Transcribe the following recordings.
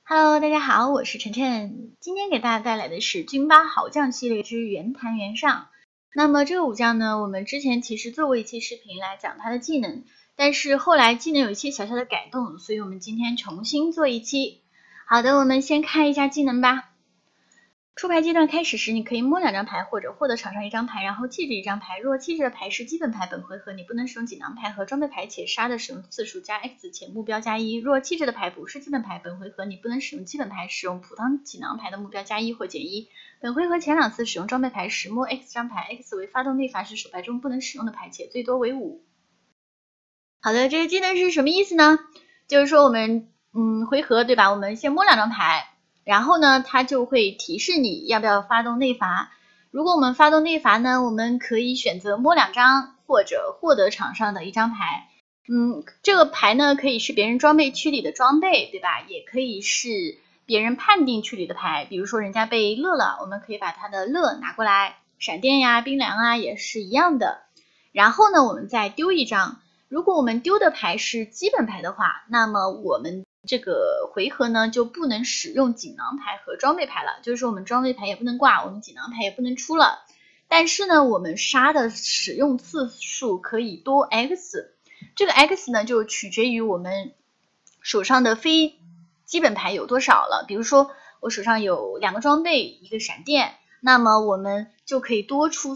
Hello， 大家好，我是晨晨，今天给大家带来的是军八好将系列之原坛原上。那么这个武将呢，我们之前其实做过一期视频来讲他的技能，但是后来技能有一些小小的改动，所以我们今天重新做一期。好的，我们先看一下技能吧。出牌阶段开始时，你可以摸2张牌或者获得场上1张牌，然后弃置1张牌。若弃置的牌是基本牌，本回合你不能使用锦囊牌和装备牌，且杀的使用次数加 X 且目标加1。若弃置的牌不是基本牌，本回合你不能使用基本牌，使用普通锦囊牌的目标加1或减1。本回合前2次使用装备牌时摸 X 张牌 ，X 为发动内罚时手牌中不能使用的牌，且最多为5。好的，这个技能是什么意思呢？就是说我们回合对吧？我们先摸2张牌。然后呢，它就会提示你要不要发动内罚。如果我们发动内罚呢，我们可以选择摸2张，或者获得场上的1张牌。这个牌呢，可以是别人装备区里的装备，对吧？也可以是别人判定区里的牌，比如说人家被乐了，我们可以把他的乐拿过来，闪电呀、冰凉啊，也是一样的。然后呢，我们再丢1张。如果我们丢的牌是基本牌的话，那么我们这个回合呢就不能使用锦囊牌和装备牌了，就是说我们装备牌也不能挂，我们锦囊牌也不能出了。但是呢，我们杀的使用次数可以多 X， 这个 X 呢就取决于我们手上的非基本牌有多少了。比如说我手上有2个装备1个闪电，那么我们就可以多出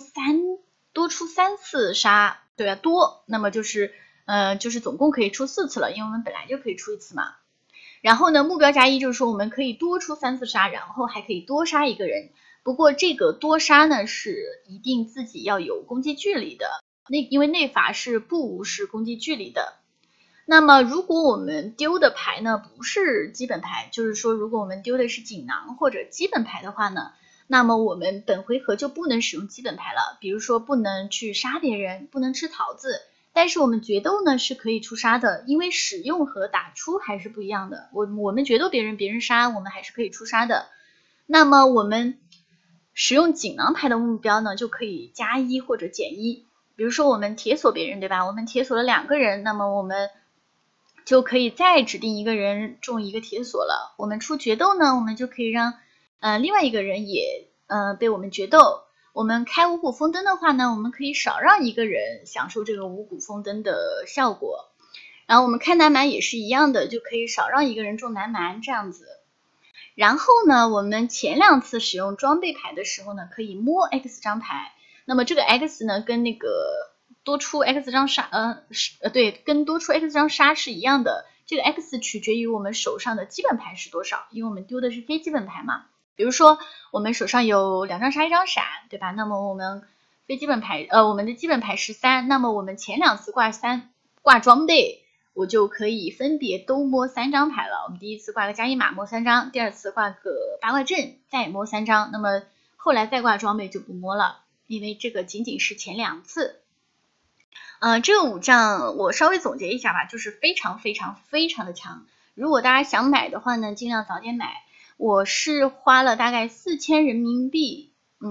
3次杀，对吧？那么就是总共可以出4次了，因为我们本来就可以出1次嘛。然后呢，目标加1就是说我们可以多出3次杀，然后还可以多杀1个人。不过这个多杀呢是一定自己要有攻击距离的，因为内罚是不无视攻击距离的。那么如果我们丢的牌呢不是基本牌，就是说如果我们丢的是锦囊或者基本牌的话呢，那么我们本回合就不能使用基本牌了，比如说不能去杀别人，不能吃桃子。但是我们决斗呢是可以出杀的，因为使用和打出还是不一样的。我们决斗别人杀，我们还是可以出杀的。那么我们使用锦囊牌的目标呢，就可以加1或者减1。比如说我们铁锁别人，对吧？我们铁锁了2个人，那么我们就可以再指定1个人中1个铁锁了。我们出决斗呢，我们就可以让另外1个人也被我们决斗。我们开五谷丰登的话呢，我们可以少让1个人享受这个五谷丰登的效果。然后我们开南蛮也是一样的，就可以少让1个人中南蛮这样子。然后呢，我们前2次使用装备牌的时候呢，可以摸 X 张牌。那么这个 X 呢，跟那个多出 X 张杀跟多出 X 张杀是一样的。这个 X 取决于我们手上的基本牌是多少，因为我们丢的是非基本牌嘛。比如说我们手上有2张杀1张闪，对吧？那么我们非基本牌我们的基本牌是3，那么我们前2次挂装备，我就可以分别都摸3张牌了。我们第一次挂个加1马摸3张，第2次挂个八卦阵再摸3张，那么后来再挂装备就不摸了，因为这个仅仅是前2次。这个武将我稍微总结一下吧，就是非常非常非常的强。如果大家想买的话呢，尽量早点买。我是花了大概4000人民币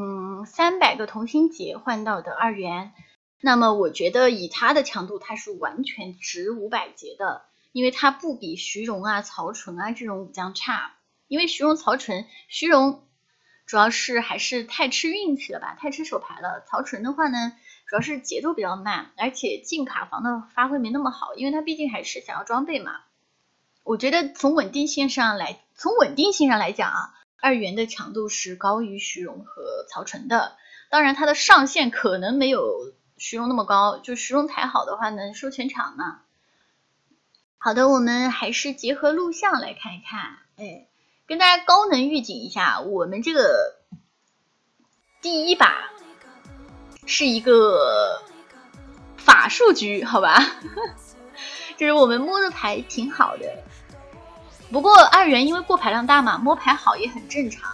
，300个同心结换到的2元。那么我觉得以它的强度，它是完全值500结的，因为它不比徐荣啊、曹纯啊这种武将差。因为徐荣、曹纯，徐荣主要是还是太吃运气了吧，太吃手牌了。曹纯的话呢，主要是节奏比较慢，而且进卡房的发挥没那么好，因为他毕竟还是想要装备嘛。我觉得从稳定性上来讲啊，2元的强度是高于徐荣和曹纯的。当然它的上限可能没有徐荣那么高，就徐荣牌好的话能收全场呢。好的，我们还是结合录像来看一看。跟大家高能预警一下，我们这个第1把是一个法术局，好吧就是我们摸的牌挺好的，不过2元因为过牌量大嘛，摸牌好也很正常。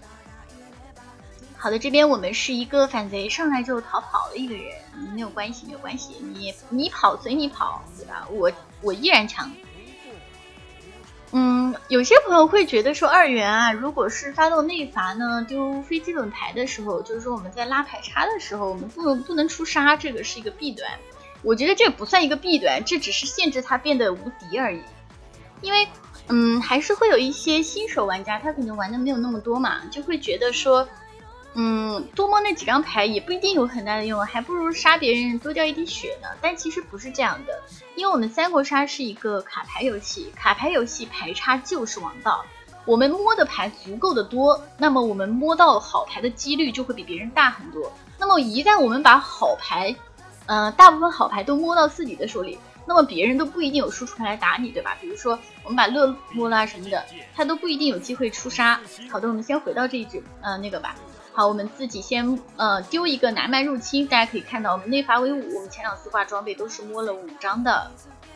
好的，这边我们是一个反贼，上来就逃跑了1个人，没有关系，你跑随你跑，对吧？我依然强。有些朋友会觉得说2元啊，如果是发动内罚呢，丢非基本牌的时候，就是说我们在拉牌差的时候，我们不能出杀，这个是一个弊端。我觉得这不算一个弊端，这只是限制它变得无敌而已。因为还是会有一些新手玩家，他可能玩的没有那么多嘛，就会觉得说，多摸那几张牌也不一定有很大的用，还不如杀别人多掉一滴血呢。但其实不是这样的，因为我们三国杀是一个卡牌游戏，卡牌游戏排差就是王道。我们摸的牌足够的多，那么我们摸到好牌的几率就会比别人大很多。那么一旦我们把好牌，大部分好牌都摸到自己的手里，那么别人都不一定有输出牌来打你，对吧？比如说我们把乐摸了什么的，他都不一定有机会出杀。好的，我们先回到这一局，那个吧。好，我们自己先丢一个南蛮入侵，大家可以看到我们内伐为5，我们前2次挂装备都是摸了5张的。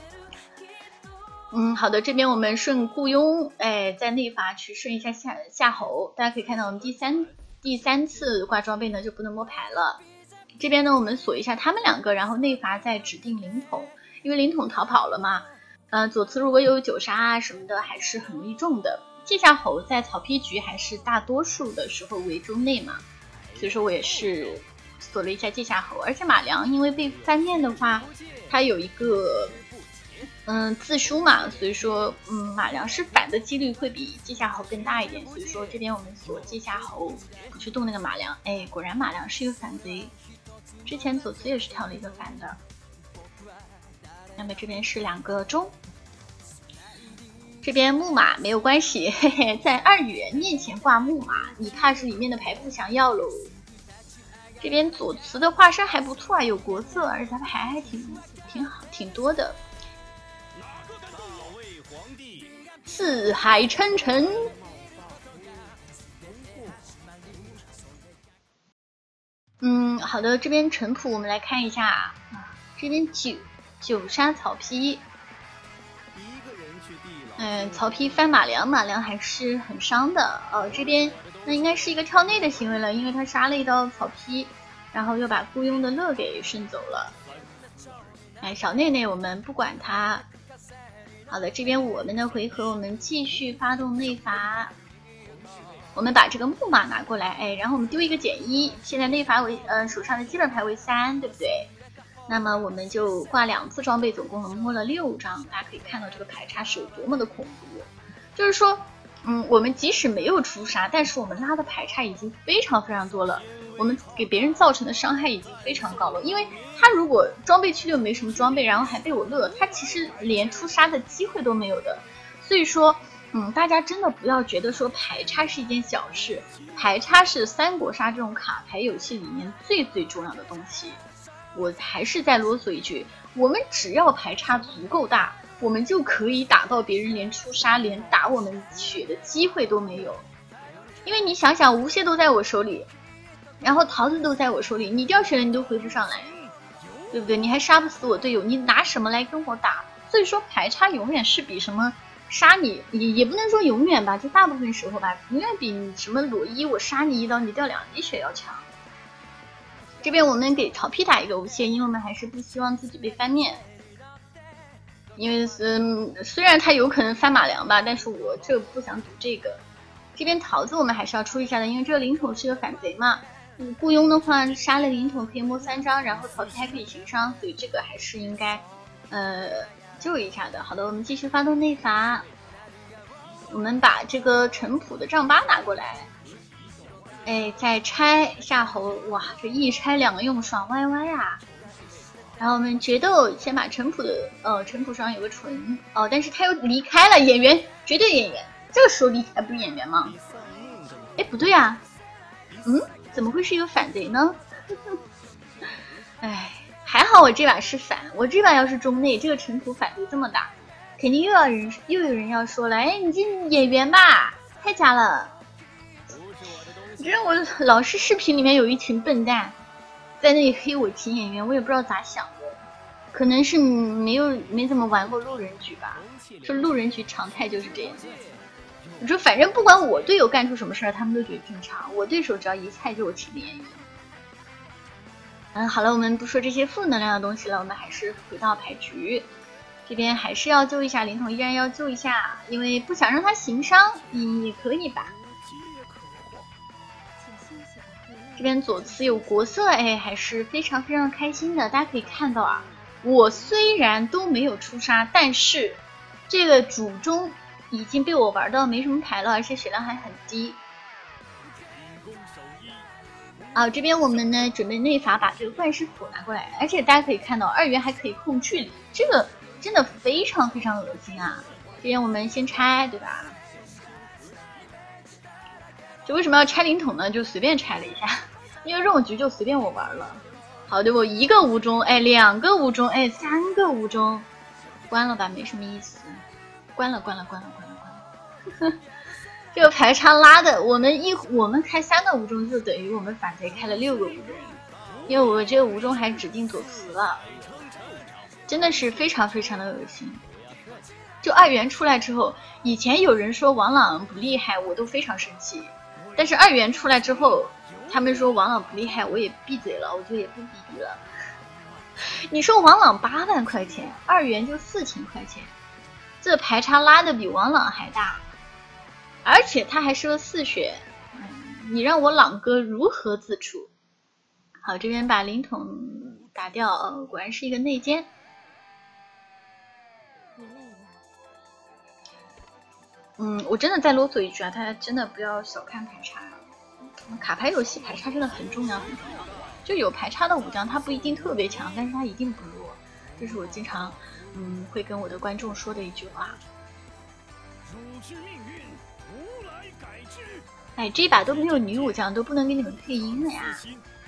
好的，这边我们顺雇佣，在内伐去顺一下夏侯，大家可以看到我们第三次挂装备呢就不能摸牌了。这边呢我们锁一下他们2个，然后内伐再指定灵统，因为灵统逃跑了嘛。左侧如果有9杀啊什么的，还是很容易中的。界夏侯在草皮局还是大多数的时候为中内嘛，所以说我也是锁了一下界夏侯，而且马良因为被翻面的话，它有一个。自输嘛，所以说马良是反的几率会比界夏侯更大一点，所以说这边我们锁界夏侯，不去动那个马良。果然马良是一个反贼，之前左慈也是跳了一个反的。那么这边是2个中，这边木马没有关系，嘿嘿，在2元面前挂木马，你怕是里面的牌不想要喽。这边左慈的化身还不错啊，有国色，而且他牌还挺好，挺多的。四海称臣，好的，这边城谱我们来看一下，这边九杀草皮，曹丕翻马良，马良还是很伤的。这边那应该是一个跳内的行为了，因为他杀了一刀曹丕，然后又把雇佣的乐给顺走了。小内内我们不管他。好的，这边我们的回合我们继续发动内伐，我们把这个木马拿过来，然后我们丢一个减1，现在内伐为手上的基本牌为3，对不对？那么我们就挂2次装备，总共能摸了6张，大家可以看到这个牌差是有多么的恐怖。就是说，我们即使没有出杀，但是我们拉的牌差已经非常非常多了，我们给别人造成的伤害已经非常高了。因为他如果装备区里没什么装备，然后还被我乐，他其实连出杀的机会都没有的。所以说，大家真的不要觉得说牌差是一件小事，牌差是三国杀这种卡牌游戏里面最最重要的东西。我还是再啰嗦一句，我们只要牌差足够大，我们就可以打到别人连出杀连打我们血的机会都没有。因为你想想，无懈都在我手里，然后桃子都在我手里，你掉血了你都回不上来，对不对？你还杀不死我队友，你拿什么来跟我打？所以说牌差永远是比什么杀你，也不能说永远吧，就大部分时候吧，永远比你什么裸一我杀你一刀你掉2滴血要强。这边我们给曹丕打一个无懈，因为我们还是不希望自己被翻面。因为虽然他有可能翻马良吧，但是我这不想赌这个。这边桃子我们还是要出一下的，因为这个灵统是个反贼嘛。雇佣的话杀了灵统可以摸3张，然后曹丕还可以行伤，所以这个还是应该救一下的。好的，我们继续发动内伐，我们把这个城谱的丈八拿过来。再拆夏侯，哇，这一拆2个用爽歪歪啊！然后我们决斗，先把城谱的城谱上有个纯但是他又离开了，演员绝对演员，这个时候离开不是演员吗？不对啊，怎么会是一个反贼呢？还好我这把是反，我这把要是中内，这个城谱反贼这么大，肯定又有人要说了，你这演员吧，太假了。你知道我老是视频里面有一群笨蛋在那里黑我秦演员，我也不知道咋想的，可能是没怎么玩过路人局吧，说路人局常态就是这样。我说反正不管我队友干出什么事儿，他们都觉得正常，我对手只要一菜就我秦演员。好了，我们不说这些负能量的东西了，我们还是回到牌局。这边还是要救一下灵统，依然要救一下，因为不想让他行伤，也可以吧。这边左慈有国色，还是非常非常开心的。大家可以看到啊，我虽然都没有出杀，但是这个主中已经被我玩到没什么牌了，而且血量还很低。啊，这边我们呢准备内法把这个幻师斧拿过来，而且大家可以看到2元还可以控距离，这个真的非常非常恶心啊！这边我们先拆，对吧？就为什么要拆灵桶呢？就随便拆了一下，因为这种局就随便我玩了。好的，我1个无中，哎，2个无中，哎，3个无中，关了吧，没什么意思，关了。这个排差拉的，我们开3个无中，就等于我们反贼开了6个无中，因为我这个无中还指定左慈了，真的是非常非常的恶心。就2元出来之后，以前有人说王朗不厉害，我都非常生气，但是2元出来之后，他们说王朗不厉害，我也闭嘴了，我就也不逼逼了。你说王朗8万块钱，2元就4000块钱，这排差拉的比王朗还大。而且他还是个4血，你让我朗哥如何自处？好，这边把灵桶打掉，果然是一个内奸。我真的再啰嗦一句啊，大家真的不要小看排差，卡牌游戏排差真的很重要很重要。就有排差的武将，他不一定特别强，但是他一定不弱，这是我经常会跟我的观众说的一句话。哎，这把都没有女武将，都不能给你们配音了呀。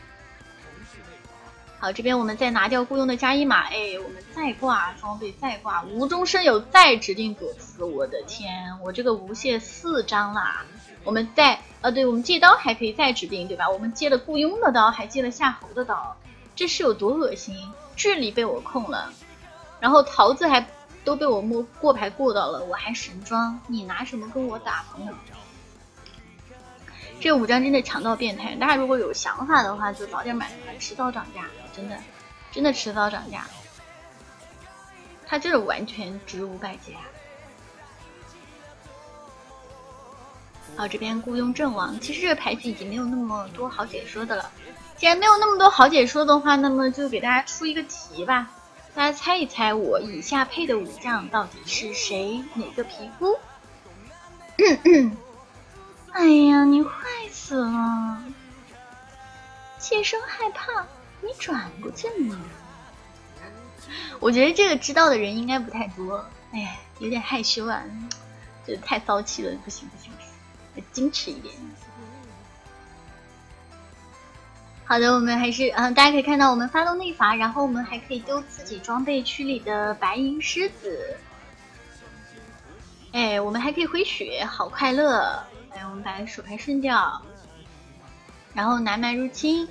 好，这边我们再拿掉雇佣的加一码，哎，我们再挂装备，再挂无中生有，再指定左慈，我的天，我这个无懈4张啦。我们再对，我们借刀还可以再指定，对吧？我们借了雇佣的刀，还借了夏侯的刀，这是有多恶心？距离被我控了，然后桃子还都被我过牌过到了，我还神装，你拿什么跟我打朋友？这个武将真的强到变态，大家如果有想法的话，就早点买的话，迟早涨价，真的迟早涨价。它这个完全值500级啊！好，这边雇佣阵亡，其实这个牌局已经没有那么多好解说的了。既然没有那么多好解说的话，那么就给大家出一个题吧，大家猜一猜我以下配的武将到底是谁？哪个皮肤？哎呀，你坏死了！妾身害怕，你转过去吗？我觉得这个知道的人应该不太多，哎呀，有点害羞啊，这太骚气了，不行，矜持一点。好的，我们还是大家可以看到我们发动内法，然后我们还可以丢自己装备区里的白银狮子。哎，我们还可以回血，好快乐！哎，我们把手牌顺掉，然后南蛮入侵，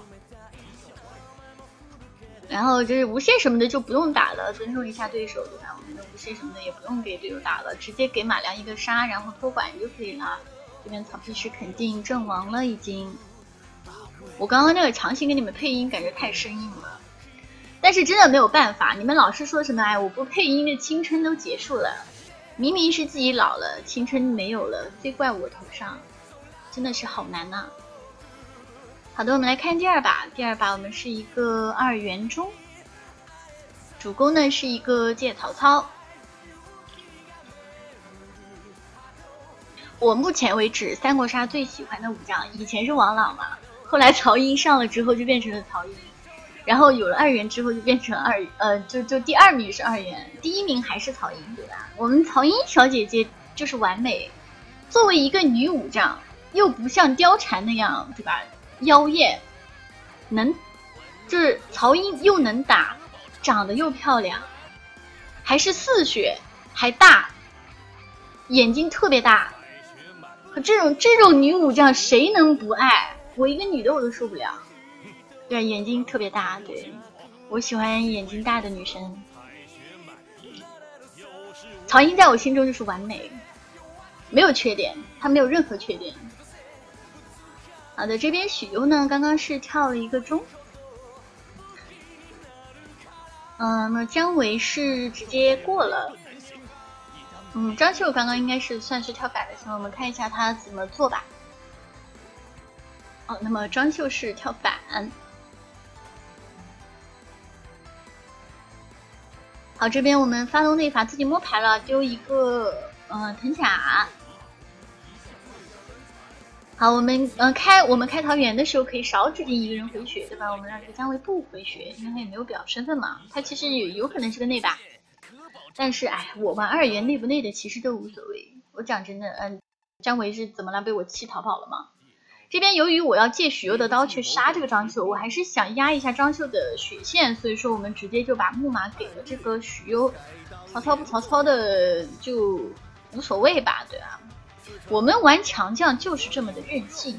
然后就是无限什么的就不用打了，尊重一下对手，对吧？我们的无限什么的也不用给队友打了，直接给马良一个杀，然后托管就可以了。这边草皮师肯定阵亡了已经。我刚刚那个强行给你们配音，感觉太生硬了，但是真的没有办法，你们老是说什么哎，我不配音的青春都结束了。明明是自己老了，青春没有了，非怪我头上，真的是好难呐。好的，我们来看第2把。第2把我们是一个2元中，主攻呢是一个借曹操。我目前为止三国杀最喜欢的武将，以前是王朗嘛，后来曹英上了之后就变成了曹英，然后有了2元之后就变成就第2名是2元，第1名还是曹英，对吧？我们曹英小姐姐就是完美，作为一个女武将，又不像貂蝉那样，对吧？妖艳，就是曹英又能打，长得又漂亮，还是4血，还大，眼睛特别大，这种女武将谁能不爱？我一个女的我都受不了。对，眼睛特别大，对，我喜欢眼睛大的女生。曹英在我心中就是完美，没有缺点，她没有任何缺点。好的，这边许攸呢，刚刚是跳了一个中。那姜维是直接过了。张绣刚刚应该是算是跳反的情况，我们看一下他怎么做吧。那么张绣是跳反。好，这边我们发动内法自己摸牌了，丢一个藤甲。好，我们开桃园的时候可以少指定一个人回血，对吧？我们让这个姜维不回血，因为他也没有表身份嘛，他其实有可能是个内把。但是哎，我玩2元内不内的其实都无所谓。我讲真的，姜维是怎么了？被我气逃跑了吗？这边由于我要借许攸的刀去杀这个张绣，我还是想压一下张绣的血线，所以说我们直接就把木马给了这个许攸。曹操不曹操的就无所谓吧，对吧？我们玩强将就是这么的任性，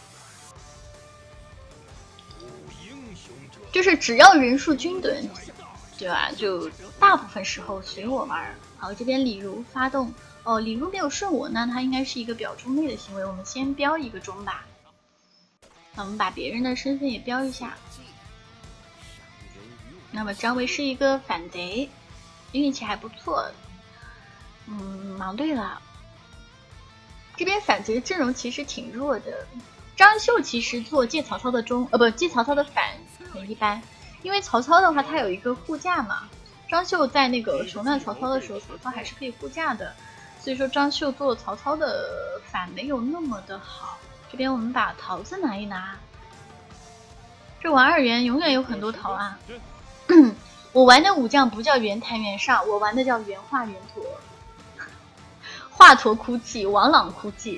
就是只要人数均等，对吧？就大部分时候随我玩。好，这边李儒发动，李儒没有顺我，那他应该是一个表中内的行为，我们先标一个中吧。那我们把别人的身份也标一下。那么张维是一个反贼，运气还不错。忙对了。这边反贼的阵容其实挺弱的，张绣其实做借曹操的中，借曹操的反很一般，因为曹操的话他有一个护驾嘛，张绣在那个穷难曹操的时候，曹操还是可以护驾的，所以说张绣做曹操的反没有那么的好。这边我们把桃子拿一拿，这玩2元永远有很多桃啊。我玩的武将不叫袁谭袁尚，我玩的叫袁化袁陀。华佗哭泣，王朗哭泣，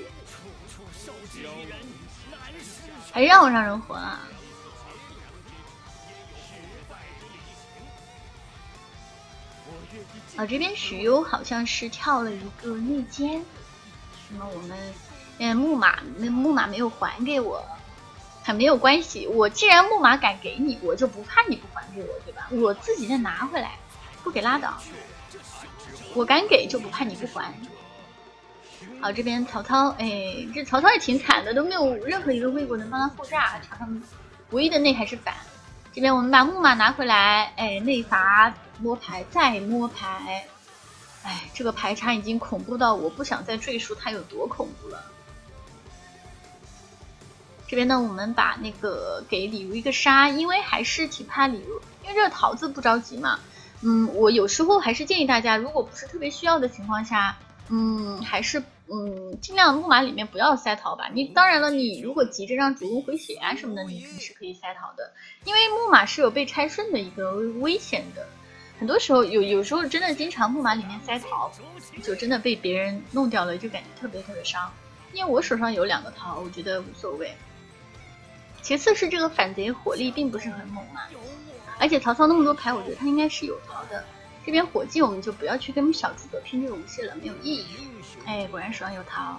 还让人活啊！这边许攸好像是跳了一个内奸，那么我们木马没有还给我，很没有关系。我既然木马敢给你，我就不怕你不还给我，对吧？我自己再拿回来，不给拉倒。我敢给就不怕你不还。好，这边曹操，这曹操也挺惨的，都没有任何一个魏国能帮他护驾，场上唯一的内还是反。这边我们把木马拿回来，内伐摸牌再摸牌，这个排场已经恐怖到我不想再赘述它有多恐怖了。这边呢，我们把那个给李儒一个杀，因为还是挺怕李儒，因为这个桃子不着急嘛。我有时候还是建议大家，如果不是特别需要的情况下，还是尽量木马里面不要塞桃吧。当然了，你如果急着让主公回血啊什么的，你是可以塞桃的，因为木马是有被拆顺的一个危险的。很多时候有时候真的经常木马里面塞桃，就真的被别人弄掉了，就感觉特别伤。因为我手上有2个桃，我觉得无所谓。其次是这个反贼火力并不是很猛嘛，而且曹操那么多牌，我觉得他应该是有桃的。这边火计我们就不要去跟小诸葛拼这个无懈了，没有意义。果然手上有桃。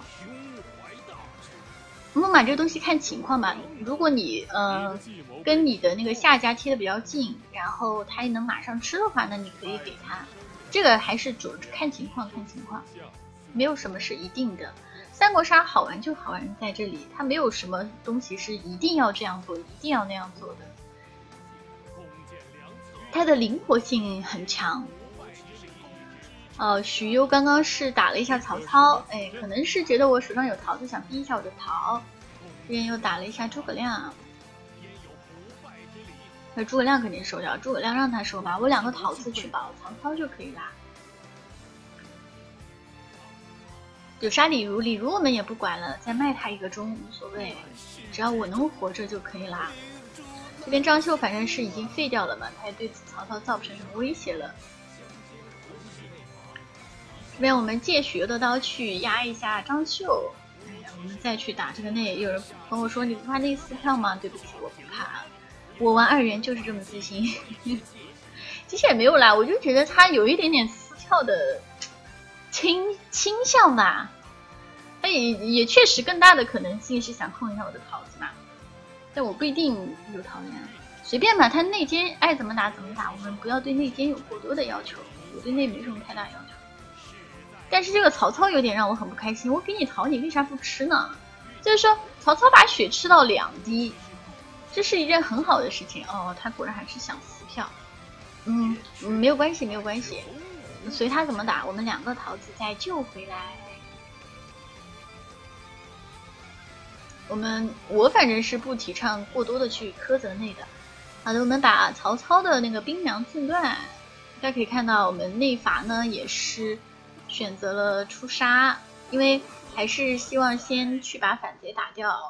木马这个东西看情况吧，如果你跟你的那个下家贴的比较近，然后他也能马上吃的话，那你可以给他。这个还是看情况，没有什么是一定的。三国杀好玩就好玩在这里，它没有什么东西是一定要这样做，一定要那样做的。它的灵活性很强。许攸刚刚是打了一下曹操，可能是觉得我手上有桃子，想逼一下我的桃。这边又打了一下诸葛亮，诸葛亮肯定收掉，诸葛亮让他收吧，我2个桃子去保曹操就可以啦。有杀李儒，李儒我们也不管了，再卖他一个钟无所谓，只要我能活着就可以啦。这边张绣反正是已经废掉了嘛，他也对曹操造不成什么威胁了。这边我们借许攸的刀去压一下张绣，我们再去打这个内。有人跟我说你不怕内撕票吗？对不起，我不怕，我玩2元就是这么自信。其实也没有啦，我就觉得他有一点点撕票的倾向吧，他也确实更大的可能性是想控一下我的桃子嘛，但我不一定有桃呀，随便吧，他内奸爱怎么打怎么打，我们不要对内奸有过多的要求，我对内没什么太大要求。但是这个曹操有点让我很不开心，我给你桃你为啥不吃呢？就是说曹操把血吃到2滴，这是一件很好的事情他果然还是想撕票。没有关系，随他怎么打，我们2个桃子再救回来。我反正是不提倡过多的去苛责内的。好的，我们把曹操的那个兵粮寸断，大家可以看到我们内伐呢也是选择了出杀，因为还是希望先去把反贼打掉。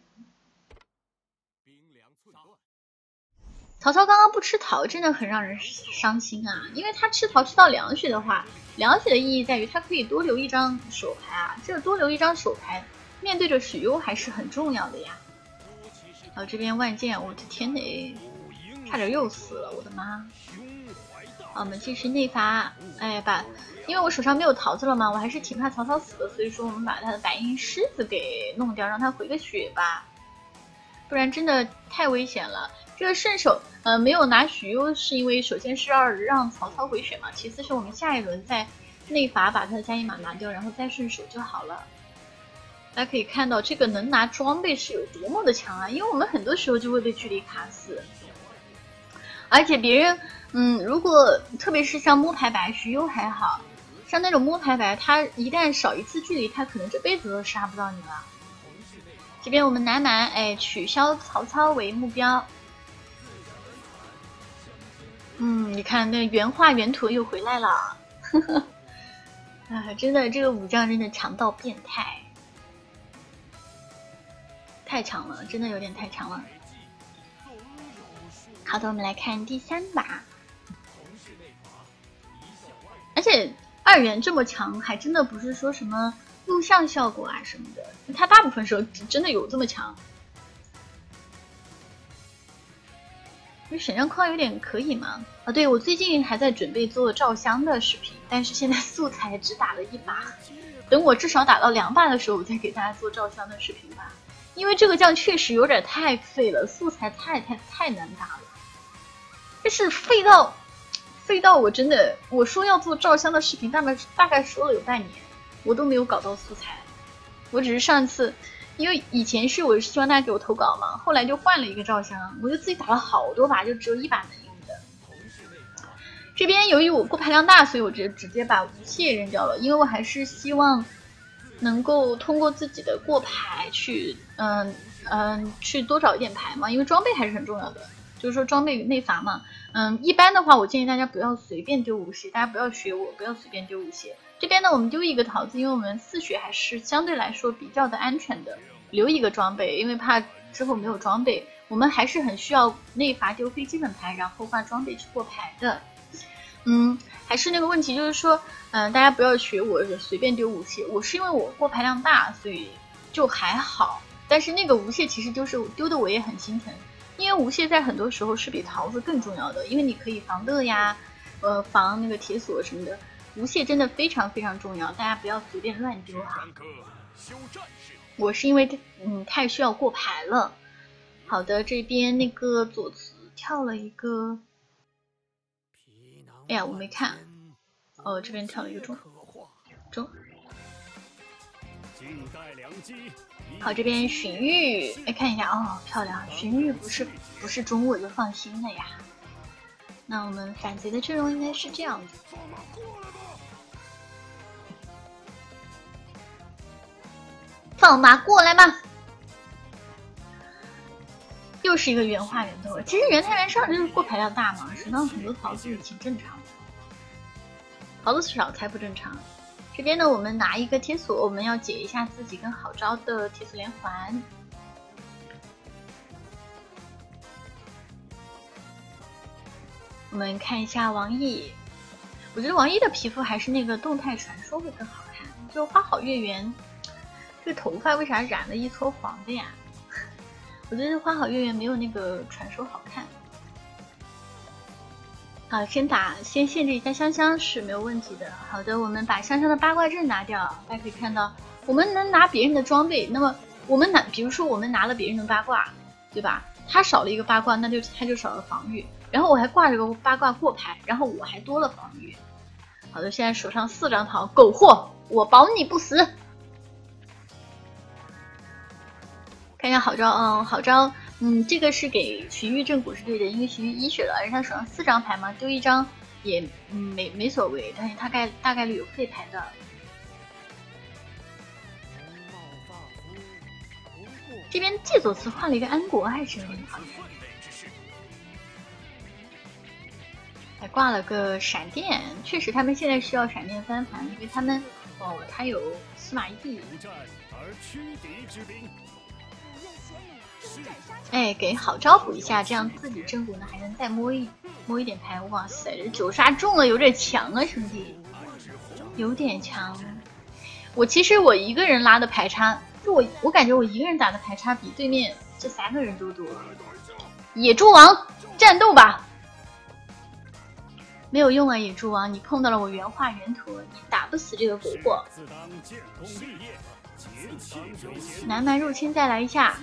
曹操刚刚不吃桃，真的很让人伤心啊！因为他吃桃吃到凉血的话，凉血的意义在于他可以多留一张手牌啊，这个多留一张手牌，面对着许攸还是很重要的呀。这边万箭，我的天哪，差点又死了，我的妈！我们继续内伐，因为我手上没有桃子了嘛，我还是挺怕曹操死的，所以说我们把他的白银狮子给弄掉，让他回个血吧，不然真的太危险了。这个顺手没有拿许攸，是因为首先是要让曹操回血嘛，其次是我们下一轮再内伐把他的加一马拿掉，然后再顺手就好了。大家可以看到这个能拿装备是有多么的强啊，因为我们很多时候就会被距离卡死，而且别人如果特别是像摸牌白，许攸还好，像那种摸牌白，他一旦少一次距离，他可能这辈子都杀不到你了。这边我们南蛮取消曹操为目标。你看那原画原图又回来了，真的这个武将真的强到变态，太强了，真的有点太强了。好的，我们来看第3把，而且2元这么强，还真的不是说什么录像效果啊什么的，它大部分时候真的有这么强。选项框有点可以吗？对，我最近还在准备做赵襄的视频，但是现在素材只打了1把，等我至少打到2把的时候，我再给大家做赵襄的视频吧。因为这个将确实有点太废了，素材太难打了，就是废到我真的，我说要做赵襄的视频，大概说了有半年，我都没有搞到素材。我只是上次。因为以前是我希望大家给我投稿嘛，后来就换了一个赵襄，我就自己打了好多把，就只有1把能用的。这边由于我过牌量大，所以我直接把无懈扔掉了，因为我还是希望能够通过自己的过牌去去多找一点牌嘛，因为装备还是很重要的，就是说装备与内伐嘛。一般的话我建议大家不要随便丢无懈，大家不要学我，不要随便丢无懈。这边呢我们丢一个桃子，因为我们4血还是相对来说比较的安全的，留一个装备，因为怕之后没有装备，我们还是很需要内伐丢飞基本牌，然后换装备去过牌的。还是那个问题，就是说大家不要学我随便丢无懈，我是因为我过牌量大，所以就还好，但是那个无懈其实就是丢的我也很心疼，因为无懈在很多时候是比桃子更重要的，因为你可以防乐呀防那个铁锁什么的，无懈真的非常重要，大家不要随便乱丢哈。我是因为太需要过牌了。好的，这边那个左慈跳了一个，哎呀我没看，这边跳了一个中。好，这边荀彧，看一下漂亮，荀彧不是中我就放心了呀。那我们反贼的阵容应该是这样子。放马过来嘛！又是一个原画原头，其实原太原上就是过牌量大嘛，手上很多桃子也挺正常的，桃子少才不正常。这边呢，我们拿一个铁锁，我们要解一下自己跟郝昭的铁锁连环。我们看一下王毅，我觉得王毅的皮肤还是那个动态传说会更好看，就花好月圆。这个头发为啥染了一撮黄的呀？我觉得花好月圆没有那个传说好看。好，先限制一下香香是没有问题的。好的，我们把香香的八卦阵拿掉。大家可以看到，我们能拿别人的装备，那么我们比如说我们拿了别人的八卦，对吧？他少了一个八卦，那他就少了防御。然后我还挂着个八卦过牌，然后我还多了防御。好的，现在手上4张桃，苟活，我保你不死。看一下郝昭，郝昭，这个是给荀彧正果是对的，因为荀彧1血了，而且他手上4张牌嘛，丢1张也没所谓，但是他大概率有废牌的。这边季左慈换了一个安国，还是有点讨厌。 还挂了个闪电，确实他们现在需要闪电翻盘，因为他们他有司马懿。哎，给好招补一下，这样自己正骨呢还能再摸一点牌。哇塞，这9杀中了有点强啊，兄弟，有点强。其实我一个人拉的牌差，就我感觉我一个人打的牌差比对面这3个人都多。野猪王战斗吧，没有用啊，野猪王，你碰到了我原画原图，你打不死这个蝈蝈。南蛮入侵再来一下。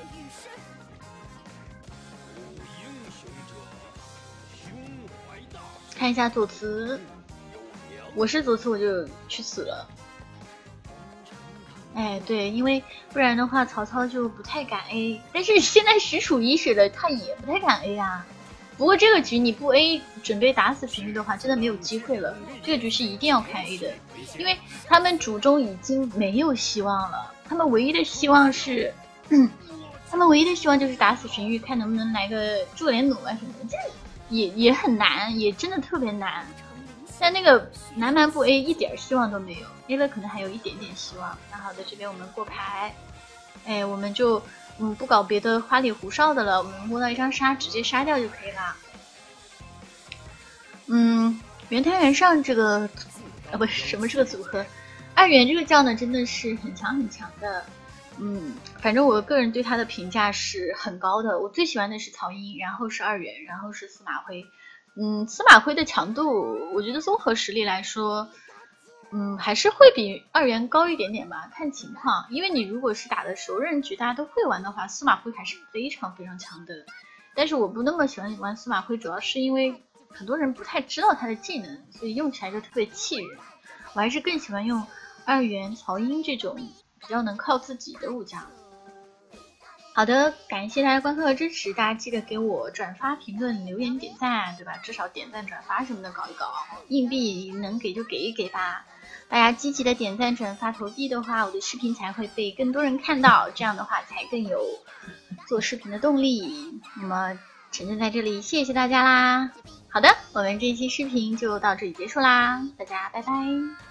看一下左慈，我是左慈我就去死了。哎，对，因为不然的话曹操就不太敢 A， 但是现在实属一水了，他也不太敢 A 啊。不过这个局你不 A 准备打死荀彧的话，真的没有机会了。这个局是一定要开 A 的，因为他们主中已经没有希望了。他们唯一的希望是，就是打死荀彧，看能不能来个驻连弩啊什么的。这也很难，也真的特别难。但那个南蛮不 A 一点希望都没有 ，A 了可能还有一点点希望。那好的，这边我们过牌，哎，我们就不搞别的花里胡哨的了，我们摸到一张杀，直接杀掉就可以了。原摊原上这个不是什么这个组合，2元这个将呢真的是很强很强的。反正我个人对他的评价是很高的。我最喜欢的是曹英，然后是2元，然后是司马徽。司马徽的强度，我觉得综合实力来说，还是会比2元高一点点吧，看情况。因为你如果是打的熟人局，大家都会玩的话，司马徽还是非常非常强的。但是我不那么喜欢玩司马徽，主要是因为很多人不太知道他的技能，所以用起来就特别气人。我还是更喜欢用2元曹英这种比较能靠自己的武将。好的，感谢大家观看和支持，大家记得给我转发、评论、留言、点赞，对吧？至少点赞、转发什么的搞一搞，硬币能给就给一给吧。大家积极的点赞、转发、投币的话，我的视频才会被更多人看到，这样的话才更有做视频的动力。那么晨晨在这里谢谢大家啦。好的，我们这期视频就到这里结束啦，大家拜拜。